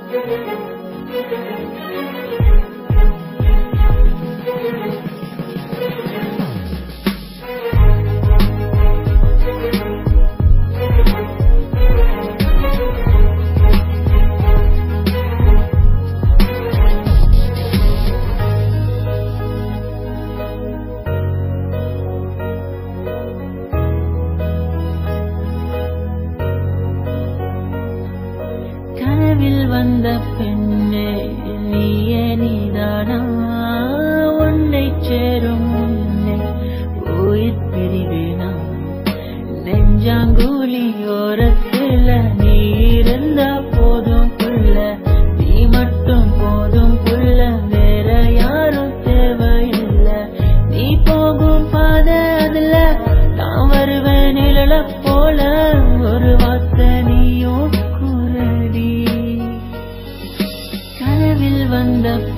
கனவில் வந்த பெண்ணே நீயே நீதானா உன்னை சேரும் முன்னே உயிர் பிரிவேனா நெஞ்சாங்குழி ஓரத்துல நீ இருந்தா போதும் புள்ள நீ மட்டும் போதும் புள்ள வேற யாரும் தேவையில்லை நீ போகும் பாதை அதுல நான் வருவேன் நிழல போல ஒரு வார்த்தை நீயும் கூறடி கனவில் வந்த